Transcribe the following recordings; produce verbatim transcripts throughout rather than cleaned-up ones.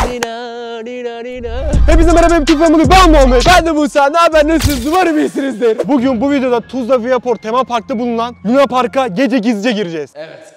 Hepinize merhaba, ben Tufan, ben Muhammed. Ben de Musa. Ne haber, nasılsınız? Umarım iyisinizdir. Bugün bu videoda Tuzla Viaport Tema Park'ta bulunan Luna Park'a gece gizlice gireceğiz. Evet.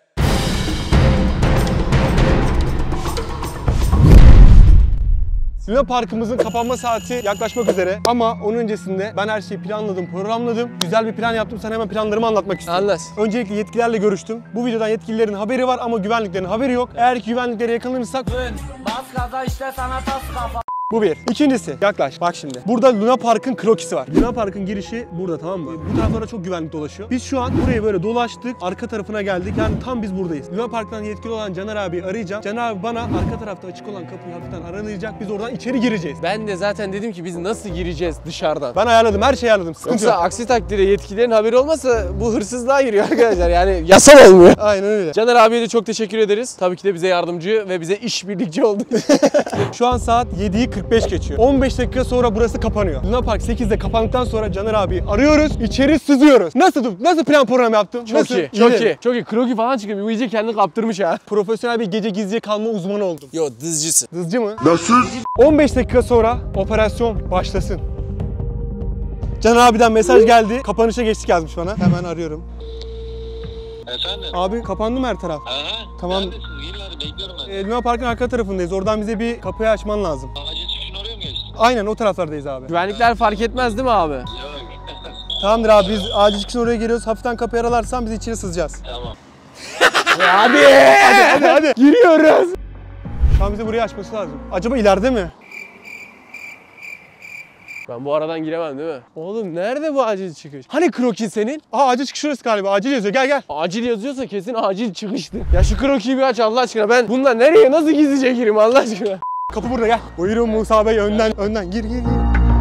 Luna Park'ımızın kapanma saati yaklaşmak üzere ama onun öncesinde ben her şeyi planladım, programladım. Güzel bir plan yaptım. Sana hemen planlarımı anlatmak istiyorum. Anlat. Öncelikle yetkililerle görüştüm. Bu videodan yetkililerin haberi var ama güvenliklerin haberi yok. Eğer ki güvenliklere yakalanırsak... Bas gaza işte sana tas kafa. Bu bir. İkincisi, yaklaş. Bak şimdi. Burada Luna Park'ın krokisi var. Luna Park'ın girişi burada, tamam mı? Bu taraflara çok güvenlik dolaşıyor. Biz şu an burayı böyle dolaştık. Arka tarafına geldik. Yani tam biz buradayız. Luna Park'tan yetkili olan Caner abi arayacağım. Caner abi bana arka tarafta açık olan kapıyı hafiften aralayacak. Biz oradan içeri gireceğiz. Ben de zaten dedim ki biz nasıl gireceğiz dışarıdan? Ben ayarladım. Her şeyi ayarladım. Sıkıntı Yoksa yok. aksi takdirde yetkililerin haberi olmasa bu hırsızlığa giriyor arkadaşlar. Yani yasal olmuyor. Aynen öyle. Caner abiye de çok teşekkür ederiz. Tabii ki de bize yardımcı ve bize işbirlikçi oldu. Şu an saat yediyi kırk beş geçiyor. on beş dakika sonra burası kapanıyor. Luna Park sekizde kapandıktan sonra Caner abi arıyoruz, içeri sızıyoruz. Nasıl nasıl plan program yaptım? Çok nasıl? iyi, çok iyi. Çok iyi. Kroki falan çıkıyor. Bu iyice kendini kaptırmış ha. Profesyonel bir gece gizlice kalma uzmanı oldum. Yo, dızcısı. Dızcı mı? Nasıl? on beş dakika sonra operasyon başlasın. Caner abiden mesaj geldi. Kapanışa geçtik yazmış bana. Hemen arıyorum. Efendim? Abi kapandı mı her taraf? Aha. Tamam. Neredesiniz? Gelin hadi bekliyorum ben. E, Luna Park'ın arka tarafındayız. Oradan bize bir kapıyı açman lazım. Acil çıkışın oraya mı geçtin? Aynen o taraflardayız abi. Güvenlikler fark etmez değil mi abi? Yok. Tamamdır abi, biz acil çıkışın oraya geliyoruz. Hafiften kapıyı aralarsan biz içeri sızacağız. Tamam. Hadi! Hadi hadi hadi! Giriyoruz! Şu an bize burayı açması lazım. Acaba ileride mi? Ben bu aradan giremem değil mi? Oğlum nerede bu acil çıkış? Hani kroki senin? Aa, acil çıkış şurası galiba. Acil yazıyor. Gel gel. Acil yazıyorsa kesin acil çıkıştı. Ya şu krokiyi bir aç Allah aşkına. Ben bununla nereye nasıl gizlice gireyim Allah aşkına? Kapı burada, gel. Buyurun Musa Bey, önden önden gir gir gir.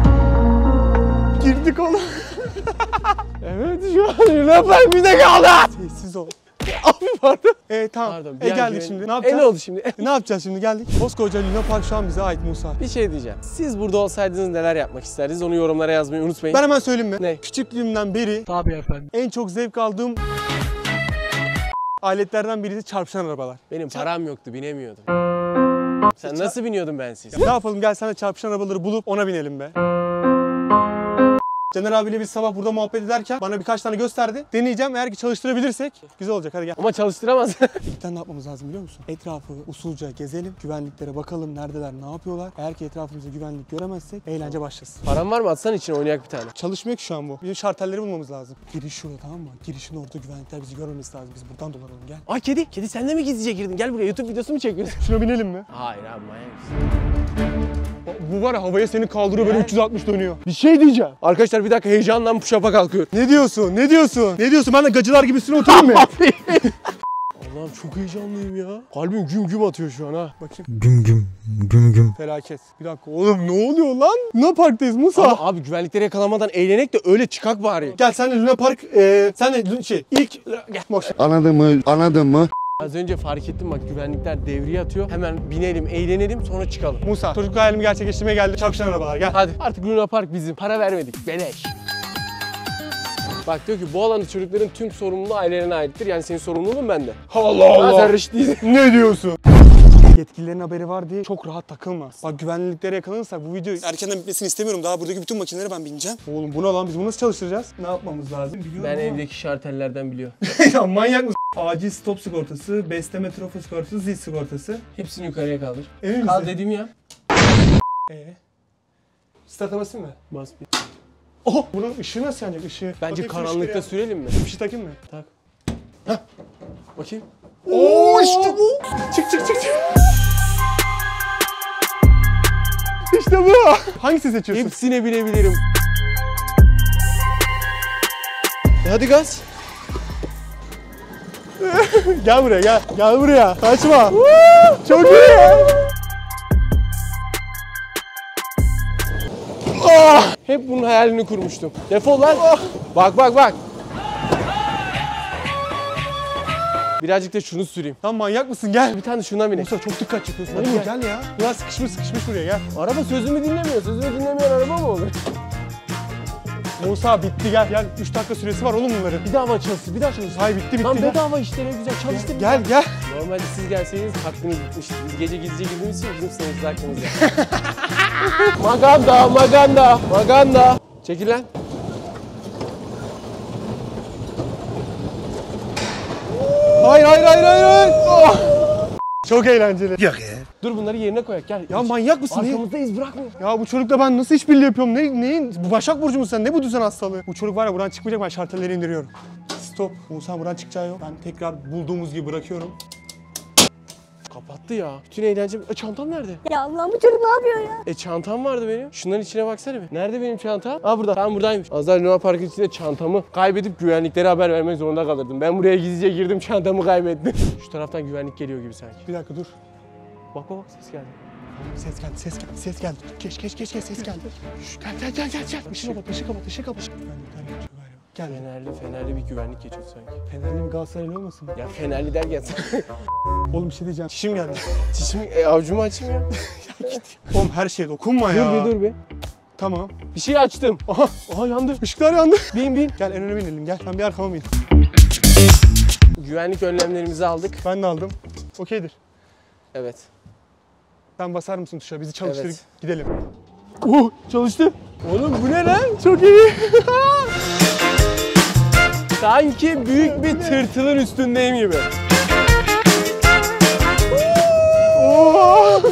Girdik oğlum. Evet, şu an Luna Park bize kaldı. Sessiz ol. Abi pardon. E tamam. Pardon. bir E an geldik güven- şimdi. Ne E yapacağız? ne oldu şimdi? E, ne yapacağız şimdi? Geldik. Koskoca Luna Park şu an bize ait Musa. Bir şey diyeceğim. Siz burada olsaydınız neler yapmak isterdiniz? Onu yorumlara yazmayı unutmayın. Ben hemen söyleyeyim mi? Ne? Küçüklüğümden beri Tabii efendim. en çok zevk aldığım aletlerden birisi çarpışan arabalar. Benim param yoktu, binemiyordum. Sen nasıl biniyordun bensiz? Ne yapalım, gel sana çarpışan arabaları bulup ona binelim be. Caner abiyle biz sabah burada muhabbet ederken bana birkaç tane gösterdi. Deneyeceğim, eğer ki çalıştırabilirsek güzel olacak, hadi gel. Ama çalıştıramaz. İlkten ne yapmamız lazım biliyor musun? Etrafı usulca gezelim, güvenliklere bakalım neredeler, ne yapıyorlar. Eğer ki etrafımızda güvenlik göremezsek eğlence başlasın. Param var mı? Atsan içine oynayak bir tane. Çalışmıyor ki şu an bu. Bizim şartelleri bulmamız lazım. Giriş şurada, tamam mı? Girişin orada, güvenlikler bizi görmemesi lazım. Biz buradan dolanalım, gel. Ay kedi. Kedi sen de mi gizlice girdin? Gel buraya, YouTube videosu mu çekiyorsun? Şuna binelim mi? Hayır abi, manyak mısın? Bu var ya, havaya seni kaldırıyor, böyle üç yüz altmış dönüyor. Bir şey diyeceğim. Arkadaşlar bir dakika, heyecandan push-up'a kalkıyor. Ne diyorsun? Ne diyorsun? Ne diyorsun? Ben de gacılar gibi üstüne oturayım mı? Allah'ım çok heyecanlıyım ya. Kalbim güm güm atıyor şu an ha. Bakayım. Güm güm güm güm. Felaket. Bir dakika oğlum, ne oluyor lan? Luna Park'tayız Musa. Ama abi güvenlikleri yakalamadan eğlenek de öyle çıkak bari. Gel sen de Luna Park, e, sen de Luna- şey ilk gel boş. Anladın mı? Anladın mı? Az önce fark ettim bak, güvenlikler devriye atıyor. Hemen binelim, eğlenelim, sonra çıkalım. Musa, çocuk hayalimi gerçekleştirmeye geldi. Çarpışan arabalar, gel. Hadi artık Luna Park bizim. Para vermedik. Beleş. Bak diyor ki bu alanda çocukların tüm sorumluluğu ailelerine aittir. Yani senin sorumluluğun bende. Allah Ha, Allah. sen rış değilsin. Ne diyorsun? Yetkililerin haberi var diye çok rahat takılma. Bak güvenliklere yakalanırsak bu videoyu erkenden bitmesini istemiyorum. Daha buradaki bütün makinelere ben bineceğim. Oğlum bu ne lan? Biz bunu nasıl çalıştıracağız? Ne yapmamız lazım? Biliyorum Ben ama. evdeki şartellerden biliyorum. Ya manyak mısın? Acil stop sigortası, besleme trafo sigortası, zil sigortası. Hepsini yukarıya kaldır. Emin Kal misin? dedim ya. Ee? Start'a basayım mı? Bas bir. Oh! Bunun ışığı nasıl yanacak? Işığı. Bence Bakayım, karanlıkta ışığı sürelim mi? ya. Bir şey takayım mı? Tak. Hah. Bakayım. Oo işte bu. Çık çık çık çık. İşte bu. Hangisini seçiyorsun? Hepsine binebilirim. E hadi gaz. Gel buraya gel. Gel buraya. Kaçma. Çok iyi. Ah! Hep bunun hayalini kurmuştum. Defol lan. Bak bak bak. Birazcık da şunu süreyim. Lan manyak mısın? Gel. Bir tane şuna bine. Musa çok dikkat çekiyorsun. Hadi Hadi gel. gel ya. Biraz sıkışmış sıkışmış buraya, gel. Araba sözümü dinlemiyor. Sözümü dinlemeyen araba mı olur? Musa bitti gel. Gel üç dakika süresi var oğlum bunların. Bir daha çalışsın, bir daha çalışsın. Hayır bitti bitti. Lan gel. bedava işte ne güzel çalıştır. Gel gel. Normalde siz gelseydiniz hakkınız gitmişti. Biz gece gizlice girdiğimiz için bizim sınırsız hakkımız yok. Maganda, maganda, maganda. Çekil lan. Hayır hayır hayır hayır. hayır. Oh. Çok eğlenceli. Yok ya. Dur bunları yerine koyak gel. Ya manyak mısın? Ne? Arkamızda iz bırakmıyor. Ya bu çocukla ben nasıl işbirliği yapıyorum? Ne, neyin? Bu Başak Burcu musun sen? Ne bu düzen hastalığı? Bu çocuk var ya buradan çıkmayacak, ben şartelleri indiriyorum. Stop. Musa buradan çıkacağı yok. Ben tekrar bulduğumuz gibi bırakıyorum. Kapattı ya. Bütün eğlencem... E çantam nerede? Ya Allah'ım bu çocuk ne yapıyor ya? E çantam vardı benim. Şunların içine baksana bir. Nerede benim çantam? Aa burada. Tamam buradaymış. Azar Luna Park'ın içinde çantamı kaybedip güvenliklere haber vermek zorunda kalırdım. Ben buraya gizlice girdim, çantamı kaybettim. Şu taraftan güvenlik geliyor gibi sanki. Bir dakika dur. Bak bak bak ses geldi. Ses geldi, ses geldi, ses geldi. Geç, geç, geç, geç, ses geldi. Şş, gel, gel, gel, gel, gel. Işığı kapat, ışığı kapat, ışığı kapat. Güvenlikler geçiyor galiba. Gel. Fenerli, fenerli bir güvenlik geçiyor sanki. Fenerli mi Galatasaraylı olmasın? Ya fenerli derken Oğlum bir şey diyeceğim. Çişim geldi. çişimi, e, avucumu açayım ya. Oğlum her şeye dokunma Dur ya. bir dur bir. Tamam. Bir şey açtım. Aha, Aha yandı. ışıklar yandı. Bin bin. Gel en öne binelim, gel. Ben bir arkama bin. Güvenlik önlemlerimizi aldık. Ben de aldım. Okeydir. Evet. Sen basar mısın tuşa? Bizi çalıştır. Evet. Gidelim. Uh çalıştı. Oğlum bu ne lan? Çok iyi. Sanki büyük bir tırtılın üstündeyim gibi. Oo!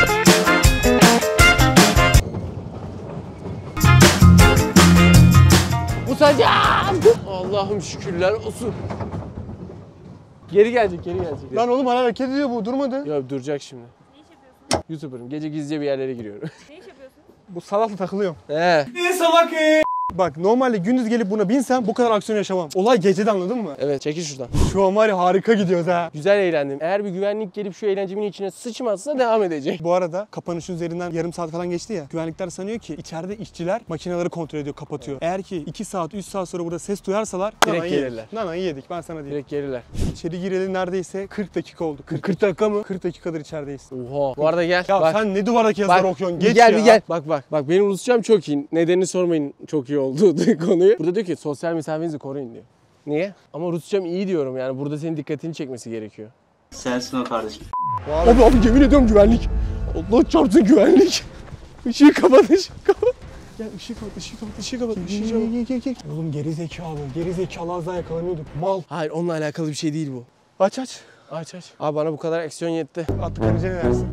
Usacağım. Allah'ım şükürler olsun. Geri gelecek, geri gelecek. Lan oğlum hala hareket ediyor bu. Durmadı. Ya duracak şimdi. Ne iş yapıyorsun? YouTuber'ım. Gece gizlice bir yerlere giriyorum. Ne iş yapıyorsun? Bu salakla takılıyorum. He. Bak normalde gündüz gelip buna binsem bu kadar aksiyon yaşamam. Olay gecede, anladın mı? Evet çekil şuradan. Şu an var ya harika gidiyoruz ha. Güzel eğlendim. Eğer bir güvenlik gelip şu eğlencemin içine sıçmazsa devam edecek. Bu arada kapanışın üzerinden yarım saat falan geçti ya. Güvenlikler sanıyor ki içeride işçiler makineleri kontrol ediyor, kapatıyor. Eğer ki iki saat, üç saat sonra burada ses duyarsalar Direkt nanayı yedik. gelirler. Nanayı yedik, ben sana diyeyim. Direkt gelirler. İçeri gireli neredeyse kırk dakika oldu. kırk, kırk dakika mı? kırk dakikadır içerideyiz. Oha. Bu arada gel. Ya bak. sen ne duvardaki yazıları okuyorsun? bir Geç gel ya. bir gel. Bak bak. Bak benim Rusçam çok iyi. Nedenini sormayın çok iyi olduğu konuyu. Burada diyor ki sosyal mesafenizi koruyun diyor. Niye? Ama Rusçam iyi diyorum yani. Burada senin dikkatini çekmesi gerekiyor. Sensin o kardeşim. Abi, Abi abi yemin ediyorum güvenlik. Allah çarpsın güvenlik. Işığı kapat, ışığı kapat. gel ışığı kapat, ışığı kapat, ışığı kapat. Gel, gel, gel. Oğlum geri zekalı, geri zekalı az daha yakalanıyorduk. Mal. Hayır onunla alakalı bir şey değil bu. Aç aç. Aç aç. Abi bana bu kadar aksiyon yetti. Atlı karınca ne dersin?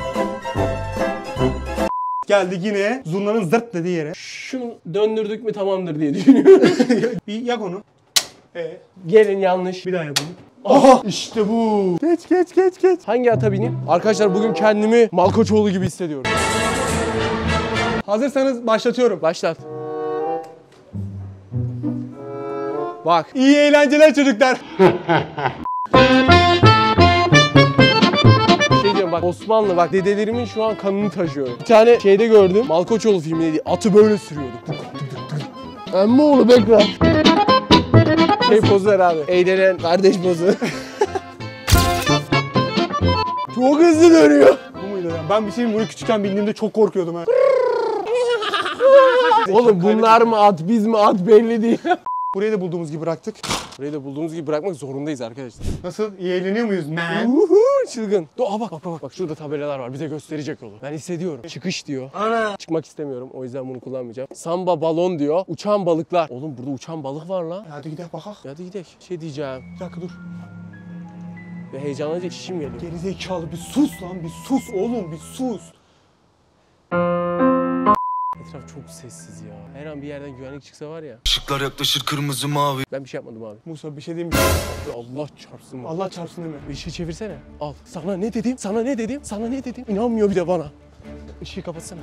Geldik yine zurnanın zırt dediği yere. Şunu döndürdük mü tamamdır diye düşünüyorum. Bir yak onu. Ee, Gelin yanlış. bir daha yapalım. Aha işte bu. Geç geç geç geç. Hangi ata bineyim? Arkadaşlar bugün kendimi Malkoçoğlu gibi hissediyorum. Hazırsanız başlatıyorum. Başlat. Bak. İyi eğlenceler çocuklar. Şey diyeceğim bak Osmanlı bak dedelerimin şu an kanını taşıyorum. Bir tane şeyde gördüm. Malkoçoğlu filmindeydi. Atı böyle sürüyordu. Emme oğlu bekle. Şey pozu ver abi. Eğlenen kardeş pozu. Çok hızlı dönüyor. Bu muydu ya? Ben bir şeyin bunu küçükken bindiğimde çok korkuyordum ha. Oğlum bunlar mı at biz mi at belli değil. Burayı da bulduğumuz gibi bıraktık. Burayı da bulduğumuz gibi bırakmak zorundayız arkadaşlar. Nasıl? İyi eğleniyor muyuz man? Uhu, çılgın. Dur, aa bak bak bak. Bak şurada tabelalar var. Bize gösterecek yolu. Ben hissediyorum. Çıkış diyor. Ana. Çıkmak istemiyorum. O yüzden bunu kullanmayacağım. Samba balon diyor. Uçan balıklar. Oğlum burada uçan balık var lan. Hadi gidelim bakak. Hadi gidelim. Şey diyeceğim. Bir dakika dur. Ve heyecanlanınca çişim geliyor. Geri zekalı bir sus lan, bir sus oğlum, bir sus. Etraf çok sessiz ya. Her an bir yerden güvenlik çıksa var ya. Işıklar yaklaşır kırmızı mavi. Ben bir şey yapmadım abi. Musa bir şey diyeyim mi? Ya Allah çarpsın bak. Allah çarpsın değil mi? Bir şey çevirsene. Al. Sana ne dedim? Sana ne dedim? Sana ne dedim? İnanmıyor bir de bana. Işığı kapatsana.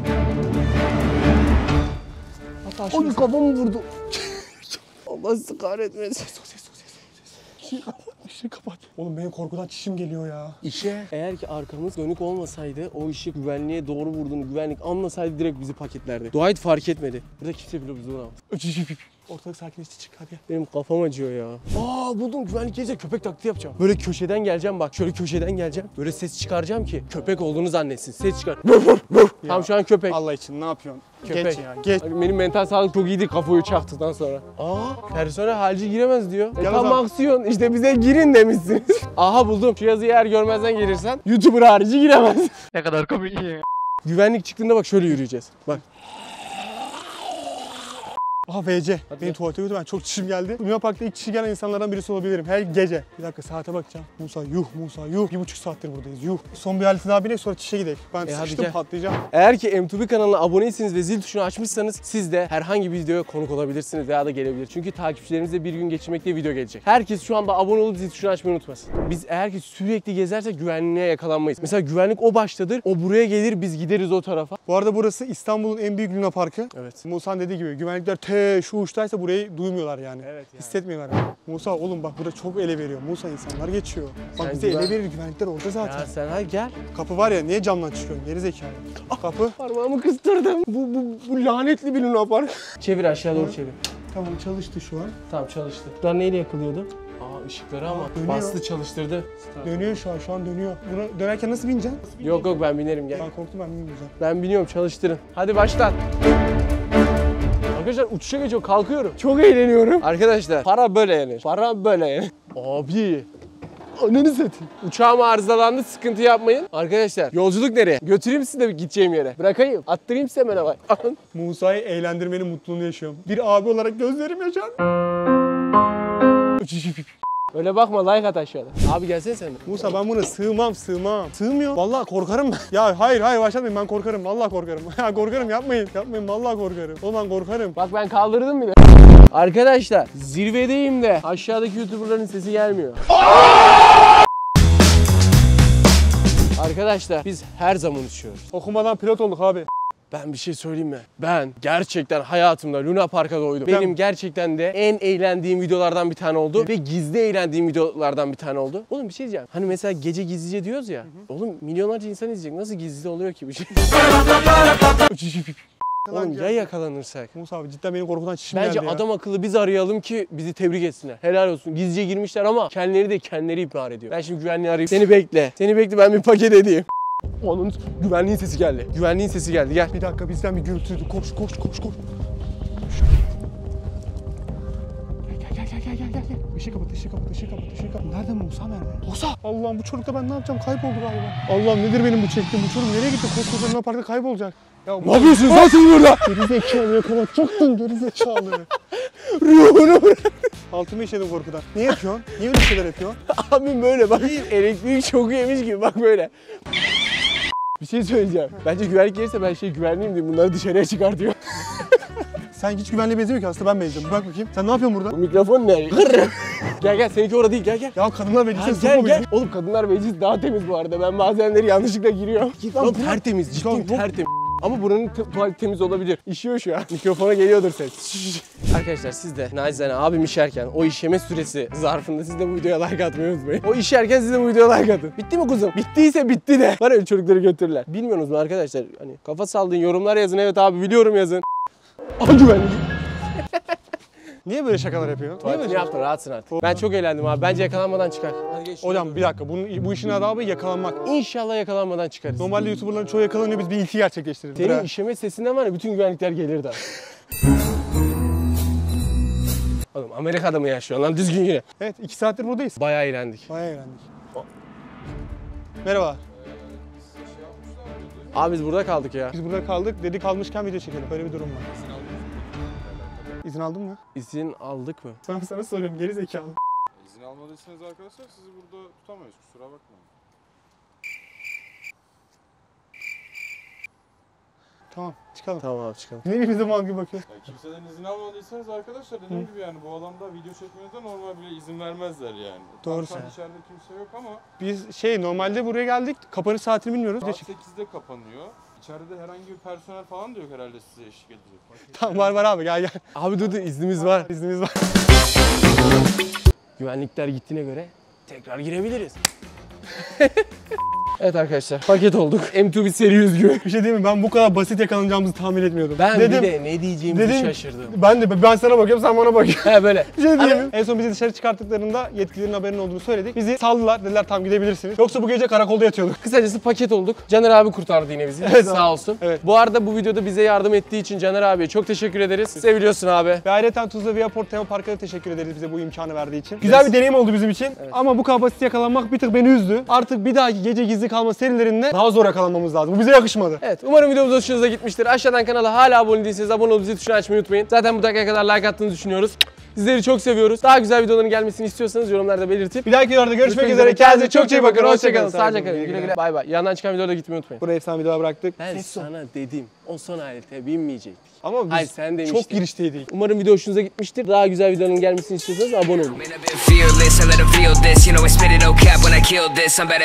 Hatta Ay şimdi kafamı vurdu. Allah sizi kahretmesin. ses ses ses ses. Işığı kapat, ışığı kapat. Oğlum benim korkudan çişim geliyor ya. İşe eğer ki arkamız dönük olmasaydı o ışık güvenliğe doğru vurduğunu güvenlik anlasaydı direkt bizi paketlerdi. Dwight fark etmedi. Burada kimse bile bizi vuramaz. Ortalık sakinleşti, çık hadi. Benim kafam acıyor ya. Aa buldum, güvenlik gelince köpek taklidi yapacağım. Böyle köşeden geleceğim bak. Şöyle köşeden geleceğim. Böyle ses çıkaracağım ki köpek olduğunu zannetsin. Ses çıkar. Tam şu an köpek. Allah için ne yapıyorsun? Köpek. Geç ya, geç. Benim mental sağlık çok iyiydi kafayı çaktıktan sonra. Aa personel halci giremez diyor. E, Gel o tam zaman. aksiyon. İşte bize girin demişsiniz. Aha buldum. Şu yazıyı eğer görmezden gelirsen YouTuber harici giremez. Ne kadar komik ya. Güvenlik çıktığında bak şöyle yürüyeceğiz. Bak. Aha V C. Hadi Beni gel. tuvalete götür, ben çok çişim geldi. Luna Park'ta ilk çişi gelen insanlardan birisi olabilirim her gece. Bir dakika saate bakacağım. Musa yuh Musa yuh. Bir buçuk saattir buradayız yuh. Son bir aleti daha binek sonra çişe gidelim. Ben E, hadi sıkıştım gel. patlayacağım. Eğer ki M iki B kanalına aboneyseniz ve zil tuşunu açmışsanız siz de herhangi bir videoya konuk olabilirsiniz veya da gelebilir. Çünkü takipçilerimizle bir gün geçirmek diye video gelecek. Herkes şu anda abone olup zil tuşunu açmayı unutmasın. Biz eğer ki sürekli gezersek güvenliğe yakalanmayız. Mesela güvenlik o baştadır, o buraya gelir, biz gideriz o tarafa. Bu arada burası İstanbul'un en büyük Luna Parkı. Evet. Musa'nın dediği gibi güvenlikler te şu uçtaysa burayı duymuyorlar yani. Evet yani. Hissetmiyorlar yani. Musa oğlum bak burada çok ele veriyor. Musa insanlar geçiyor. Bak Sen bize güven- ele verir, güvenlikler orada zaten. Ya sen hadi gel. Kapı var ya, niye camdan çıkıyorsun geri zekalı? Kapı. Parmağımı kıstırdım. Bu, bu, bu lanetli bir Luna Park. Çevir aşağı doğru çevir. Tamam çalıştı şu an. Tamam çalıştı. Işıklar neyle yakılıyordu? Aa ışıkları ama. Dönüyor. Bastı çalıştırdı. Dönüyor şu an, şu an dönüyor. Buna dönerken nasıl bineceksin? Yok yok ben binerim gel. Ben korktum, ben binmeyeceğim. Ben biniyorum çalıştırın. Hadi başlat. Arkadaşlar uçuşa geçiyor kalkıyorum. Çok eğleniyorum. Arkadaşlar para böyle yenir. Para böyle yenir. Abi. Ananı satayım. Uçağım arızalandı sıkıntı yapmayın. Arkadaşlar yolculuk nereye? Götüreyim sizi de gideceğim yere. Bırakayım. Attırayım size hemen havaya. Alın. Musa'yı eğlendirmenin mutluluğunu yaşıyorum. Bir abi olarak gözlerim yaşar. Öyle bakma like at aşağıda. Abi gelsene sen de. Musa ben buna sığmam sığmam. Sığmıyor. Vallahi korkarım ben. Ya hayır hayır başlatmayın, ben korkarım. Vallahi korkarım. Ya korkarım, yapmayın. Yapmayın, vallahi korkarım. Oğlum ben korkarım. Bak ben kaldırdım bile. Arkadaşlar zirvedeyim de aşağıdaki YouTuber'ların sesi gelmiyor. Arkadaşlar biz her zaman uçuyoruz. Okumadan pilot olduk abi. Ben bir şey söyleyeyim mi? Ben gerçekten hayatımda Luna Park'a doydum. Ben- Benim gerçekten de en eğlendiğim videolardan bir tane oldu. Ve gizli eğlendiğim videolardan bir tane oldu. Oğlum bir şey diyeceğim. Hani mesela gece gizlice diyoruz ya. Oğlum milyonlarca insan izleyecek. Nasıl gizli oluyor ki bir şey? Oğlum ya yakalanırsak? Musa abi cidden benim korkudan çişim Bence geldi ya. adam akıllı biz arayalım ki bizi tebrik etsinler. Helal olsun. Gizlice girmişler ama kendileri de kendileri ihbar ediyor. Ben şimdi güvenliği arayayım. Seni bekle. Seni bekle ben bir paket edeyim. Onun güvenliğin sesi geldi. Güvenliğin sesi geldi. Gel. Bir dakika bizden bir gürültü duydu. Koş koş koş koş. Gel gel gel gel gel gel gel. Işığı kapat, ışığı kapat, ışığı kapat, ışığı kapat. Nerede Musa, nerede? Musa! Allah'ım bu çocukla ben ne yapacağım? Kayboldu galiba. Allah'ım nedir benim bu çektiğim? Bu çocuk nereye gitti? Koskoca Luna Park'ta kaybolacak. Ya Ne yapıyorsun lan sen burada? Gerizekalı yakalatacaktın, gerizekalı. Ruhunu bırak. Altımı işledim korkudan. Ne yapıyorsun? Niye öyle şeyler yapıyorsun? Abim böyle bak. Elektrik şoku yemiş gibi bak böyle. Bir şey söyleyeceğim. Bence güvenlik gelirse ben şey güvenliyim diye bunları dışarıya çıkar diyor. Sen hiç güvenliğe benzemiyor ki, aslında ben benziyorum. Bak bakayım. Sen ne yapıyorsun Bu burada? mikrofon ne? gel gel seninki orada değil gel gel. Ya kadınlar Ha, meclise gel sokmuyor. gel. Oğlum kadınlar meclisi daha temiz bu arada. Ben bazenleri yanlışlıkla giriyorum. lan, Lan bu- tertemiz, Lan ciddiyim bu- tertemiz. Ama buranın t- tuvaleti temiz olabilir. İşiyor şu an. Mikrofona geliyordur ses. Arkadaşlar siz de nacizane abim işerken o işeme süresi zarfında siz de bu videoya like atmayı unutmayın. O işerken siz de bu videoya like atın. Bitti mi kuzum? Bittiyse bitti de. Var öyle çocukları götürürler. Bilmiyorsunuz mu arkadaşlar? Hani kafa sallayın, yorumlar yazın. Evet abi biliyorum yazın. Aha güvenlik. Niye böyle şakalar yapıyorsun? Niye böyle Tuvaletini şakalar? yaptın rahatsın artık. Ben çok eğlendim abi. Bence yakalanmadan çıkar. Hadi geç. Hocam bir dakika, bunun, bu işin adabı yakalanmak. İnşallah yakalanmadan çıkarız. Normalde YouTuber'ların çoğu yakalanıyor, biz bir ilki gerçekleştirelim. Senin Bırak. işeme sesinden var ya bütün güvenlikler gelirdi abi. Oğlum Amerika'da mı yaşıyorsun lan düzgün yine? Evet, iki saattir buradayız. Bayağı eğlendik. Bayağı eğlendik. Merhaba. Abi biz burada kaldık ya. Biz burada kaldık, dedi kalmışken video çekelim. Böyle bir durum var. İzin aldın mı? İzin aldık mı? Sana sana soruyorum, geri zekalı. İzin almadıysanız arkadaşlar sizi burada tutamayız, kusura bakmayın. Tamam, çıkalım. Tamam abi çıkalım. Niye birbirimize mal gibi bakıyoruz? Ya kimseden izin almadıysanız arkadaşlar dediğim gibi yani bu alanda video çekmenize normal bile izin vermezler yani. Doğru Tam sen. içeride kimse yok ama Biz şey, normalde buraya geldik, kapanış saatini bilmiyoruz. saat Video çek- sekizde kapanıyor. İçeride herhangi bir personel falan da yok herhalde size eşlik edecek. Tamam, var var abi, gel gel. Abi dur dur iznimiz var. İznimiz var. Güvenlikler gittiğine göre tekrar girebiliriz. Evet arkadaşlar paket olduk. M iki bir seri yüz gibi. Bir şey diyeyim mi? Ben bu kadar basit yakalanacağımızı tahmin etmiyordum. Ben dedim, bir de ne diyeceğimizi dedim, şaşırdım. Ben de ben sana bakıyorum sen bana bakıyorsun. He böyle. Bir şey diyeyim mi? En son bizi dışarı çıkarttıklarında yetkililerin haberinin olduğunu söyledik. Bizi saldılar. Dediler tamam gidebilirsiniz. Yoksa bu gece karakolda yatıyorduk. Kısacası paket olduk. Caner abi kurtardı yine bizi. Evet, Sağ olsun. Evet. Bu arada bu videoda bize yardım ettiği için Caner abiye çok teşekkür ederiz. Seviliyorsun abi. Ve ayrıca Tuzla Viaport Tema Park'a da teşekkür ederiz bize bu imkanı verdiği için. Güzel bir deneyim oldu bizim için. Ama bu kadar basit yakalanmak bir tık beni üzdü. Artık bir dahaki gece gizli kalma serilerinde daha zor yakalanmamız lazım. Bu bize yakışmadı. Evet umarım videomuz hoşunuza gitmiştir. Aşağıdan kanala hala abone değilseniz abone olup zil tuşunu açmayı unutmayın. Zaten bu dakikaya kadar like attığınızı düşünüyoruz. Sizleri çok seviyoruz. Daha güzel videoların gelmesini istiyorsanız yorumlarda belirtin. Bir dahaki videoda görüşmek üzere. Kendinize çok iyi bakın. Hoşçakalın. Sağlıcakla kalın. Güle güle. Bay bay. Yandan çıkan videoda gitmeyi unutmayın. Buraya efsane videolar bıraktık. Ben sana dedim. O son alete binmeyecektik. Ama biz Hayır, sen demiştin. çok girişteydik. Umarım video hoşunuza gitmiştir. Daha güzel videoların gelmesini istiyorsanız abone olun. Man, I've been fearless, I let 'em feel this. You know I spit it, no cap when I kill this. I'm better.